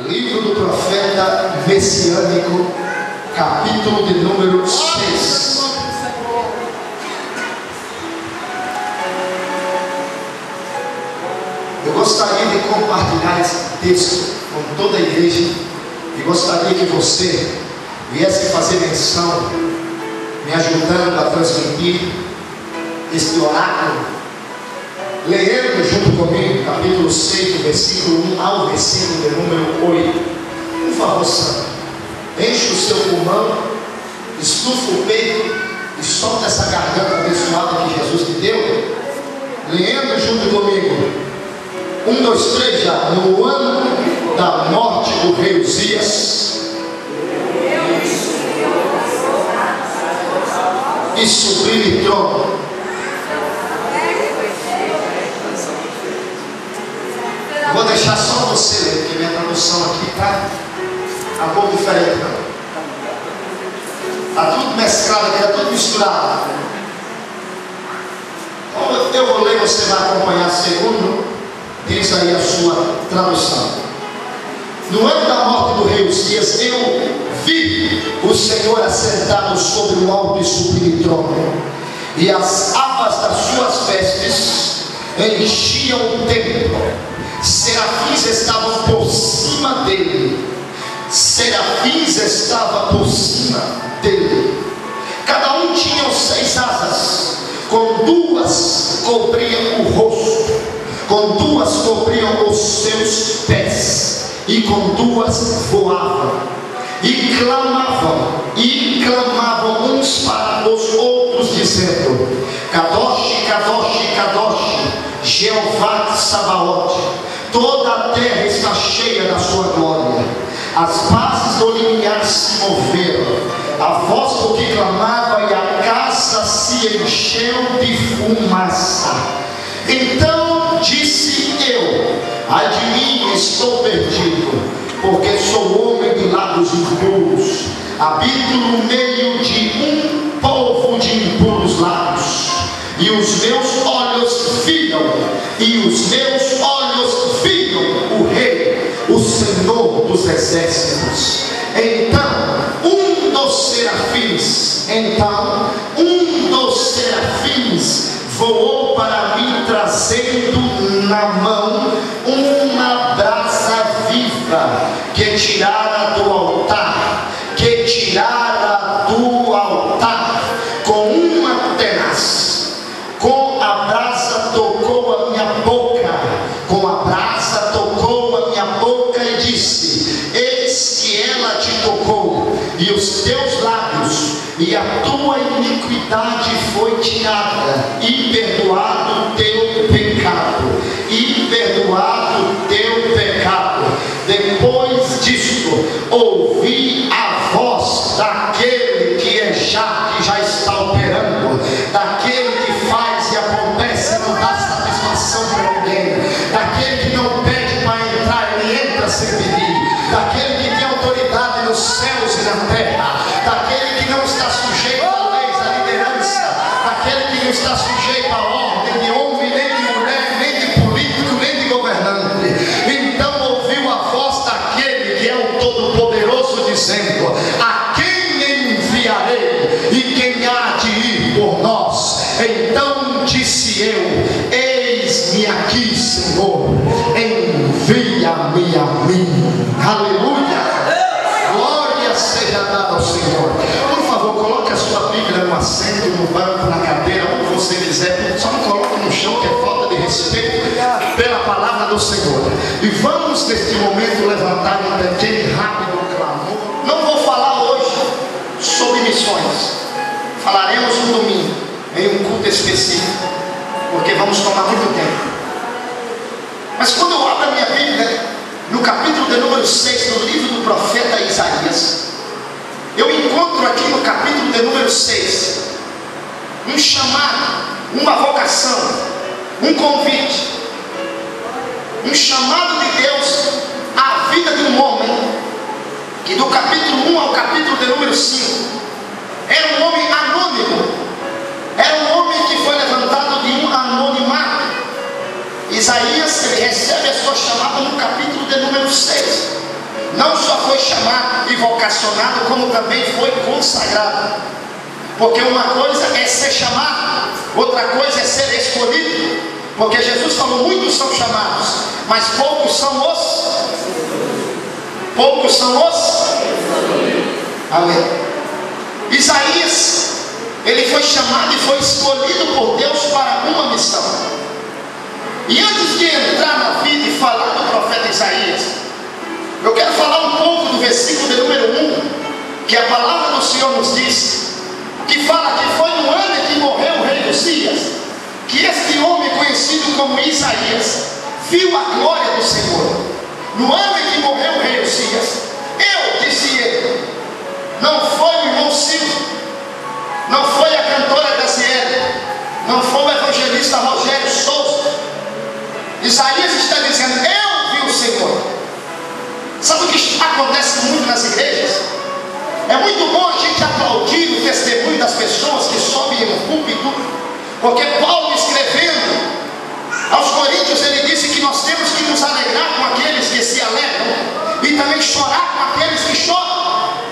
Livro do profeta messiânico, capítulo de número 6. Eu gostaria de compartilhar esse texto com toda a igreja e gostaria que você viesse fazer menção, me ajudando a transmitir este oráculo, lendo junto comigo, capítulo 6, do versículo 1 ao versículo de número 8. Por favor, Santo, enche o seu pulmão, estufa o peito e solta essa garganta abençoada que Jesus te deu, lendo junto comigo. 1, 2, 3 já. No ano da morte do rei Uzias, e sublime trono, vou deixar só você ler, porque minha tradução aqui está um pouco diferente. Está tudo mesclado aqui, está tudo misturado. Então eu vou ler, você vai acompanhar segundo. Diz aí a sua tradução. No ano da morte do rei Uzias, eu vi o Senhor assentado sobre um alto e sublime trono, e as abas das suas vestes enchiam o templo. Serafins estavam por cima dele. Serafins estavam por cima dele. Cada um tinha 6 asas. Com 2 cobriam o rosto, com 2 cobriam os seus pés, e com 2 voavam. E clamavam uns para os outros, dizendo: Kadosh, Kadosh, Kadosh, Jeová Sabaote, toda a terra está cheia da sua glória. As bases do limiar se moveram, a voz do que clamava, e a casa se encheu de fumaça. Então disse eu: ai de mim, estou perdido, porque sou homem de lábios impuros, habito no meio de um povo de impuros lábios, e os meus olhos viram o Rei, o Senhor dos exércitos. Então um dos serafins voou para mim, trazendo na mão uma brasa viva que tirara do altar, com uma tenaz. Com a brasa tocou a minha boca, e disse: eis que ela te tocou, e os teus lábios, e a tua iniquidade foi tirada, e perdoado o teu pecado. Depois disto, ouvi a voz daquele que já está operando, daquele que faz e acontece e não dá satisfação para ninguém, daquele que não pede para entrar, ele entra sem pedir, daquele que tem autoridade nos céus e na terra, daquele que não está sujeito a leis, a liderança, daquele que não está sujeito à ordem de homem, nem de mulher, nem de político, nem de governante. Então ouviu a voz daquele que é o Todo-Poderoso, dizendo: a quem enviarei, e quem há de ir por nós? Então disse eu: eis-me aqui, Senhor, envia-me a mim. Aleluia! Glória seja dada ao Senhor. Por favor, coloque a sua Bíblia no assento, no banco, na cadeira, onde você quiser. Só não coloque no chão, que é falta de respeito pela palavra do Senhor. E vamos neste momento levantar um pequeno e rápido clamor. Não vou falar hoje sobre missões. Falaremos no domingo, em um culto específico, porque vamos tomar muito tempo. Mas quando eu abro a minha Bíblia, no capítulo de número 6, no livro do profeta Isaías, eu encontro aqui no capítulo de número 6 um chamado, uma vocação, um convite, um chamado de Deus à vida de um homem que do capítulo 1 ao capítulo de número 5 era um homem anônimo, era um homem que foi levantado de um anonimato. Isaías, ele recebe a sua chamada no capítulo de número 6. não só foi chamado e vocacionado, como também foi consagrado. Porque uma coisa é ser chamado, outra coisa é ser escolhido. Porque Jesus falou: muitos são chamados, mas poucos são os. Amém. Isaías, ele foi chamado e foi escolhido por Deus para uma missão. E antes de entrar na vida e falar do profeta Isaías, eu quero falar um pouco do versículo de número 1, que a palavra do Senhor nos diz, que fala que foi no ano em que morreu o rei Uzias, que este homem conhecido como Isaías viu a glória do Senhor. No ano em que morreu o rei Uzias, disse ele, não foi o irmão Silvio, não foi a cantora Graziele, não foi o evangelista Rogério Souza. Isaías está dizendo: eu vi o Senhor. Sabe o que acontece muito nas igrejas? É muito bom a gente aplaudir o testemunho das pessoas que sobem no púlpito, porque Paulo, escrevendo aos Coríntios, ele disse que nós temos que nos alegrar com aqueles que se alegram e também chorar com aqueles que choram.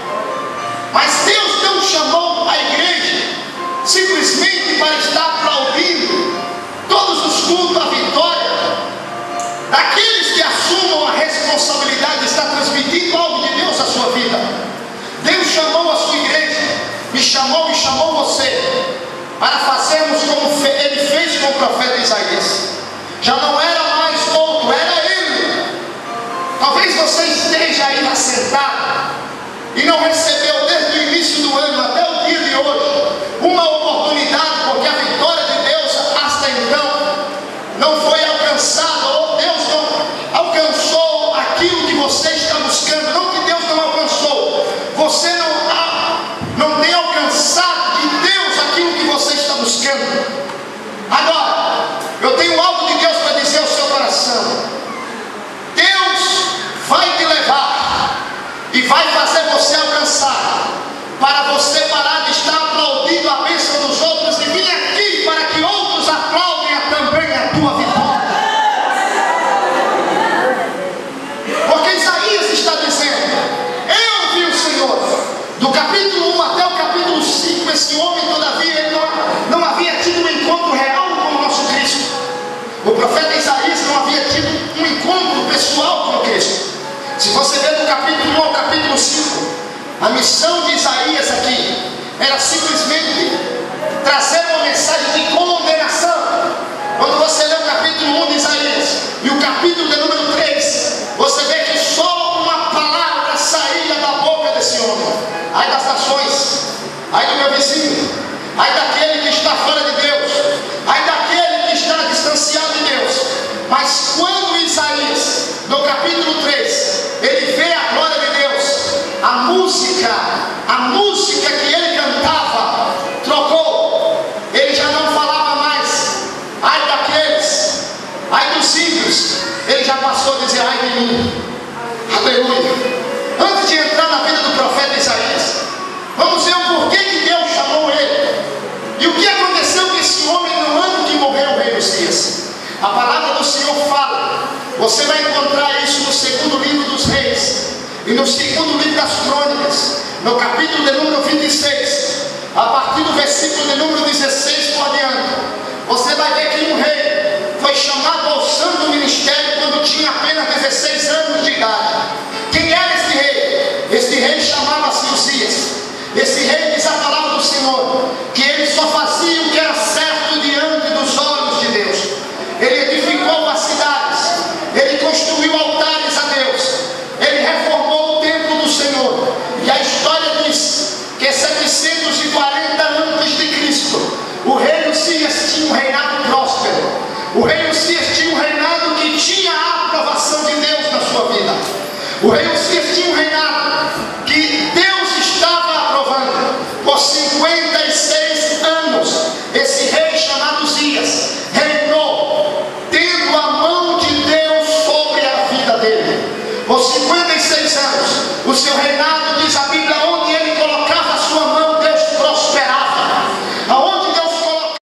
Mas Deus não chamou a igreja simplesmente para estar aplaudindo todos os cultos, a vitória daqueles que assumam a responsabilidade de estar transmitindo algo de Deus à sua vida. Deus chamou a sua igreja, me chamou e chamou você, para fazermos como ele fez com o profeta Isaías. Já não era mais outro, era ele. Talvez você esteja aí assentado e não recebeu desde o início do ano até o dia de hoje uma oportunidade, porque a vitória de Deus hasta então não foi alcançada, ou Deus não alcançou aquilo que você está buscando. Não que Deus não alcançou, você não tem alcançado de Deus aquilo que você está buscando. Agora, eu tenho algo de Deus para dizer ao seu coração. Deus vai te levar e vai fazer você alcançar, para você parar de estar aplaudindo a bênção dos outros e vir aqui para que outros aplaudem também a tua vitória. Porque Isaías está dizendo: eu vi o Senhor. Do capítulo 1 até o capítulo 5, esse homem, todavia, ele não havia tido um encontro real com o nosso Cristo. O profeta Isaías não havia tido um encontro pessoal com Cristo. Se você ver do capítulo 1 ao capítulo 5, a missão de Isaías aqui era simplesmente trazer uma mensagem de condenação. Quando você lê o capítulo 1 de Isaías e o capítulo de número 3, você vê que só uma palavra saía da boca desse homem: ai das nações, ai do meu vizinho, ai daquele que está fora de Deus, ai daquele que está distanciado de Deus. Mas quando Isaías, no capítulo 3, ele vê a glória de Deus, a música que ele cantava trocou. Ele já não falava mais ai daqueles, ai dos ímpios. Ele já passou a dizer: ai de mim. Aleluia. Antes de entrar na vida do profeta Isaías, vamos ver o porquê que Deus chamou ele e o que aconteceu com esse homem no ano que morreu o rei Uzias. A palavra do Senhor fala, você vai encontrar isso no segundo livro dos Reis e no segundo livro das Crônicas, no capítulo de número 26, a partir do versículo de número 16 por diante. Você vai ver que um rei foi chamado ao santo ministério quando tinha apenas 16 anos de idade. Quem era este rei? Este rei chamava-se Uzias. Este rei, diz a palavra do Senhor, que ele só fazia o que era certo diante dos olhos de Deus. Ele edificou as cidades, ele construiu altares a Deus, ele reformou o templo do Senhor. E a história diz que 740 antes de Cristo, o rei Uzias tinha um reinado próspero. O rei Uzias tinha um reinado que tinha a aprovação de Deus na sua vida. O rei Uzias tinha um